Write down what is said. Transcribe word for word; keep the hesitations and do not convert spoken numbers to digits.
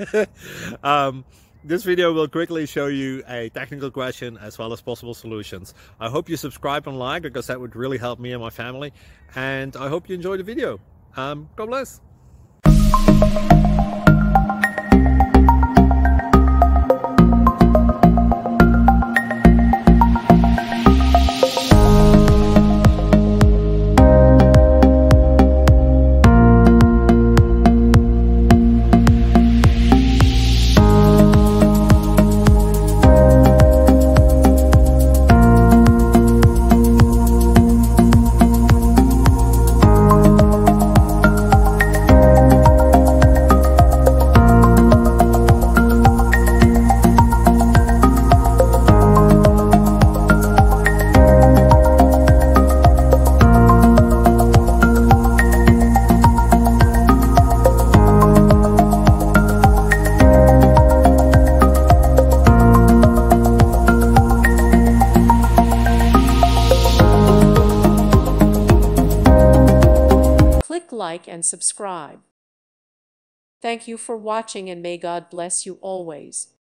um, this video will quickly show you a technical question as well as possible solutions. I hope you subscribe and like, because that would really help me and my family. And I hope you enjoy the video. Um, God bless. Click like and subscribe. Thank you for watching, and may God bless you always.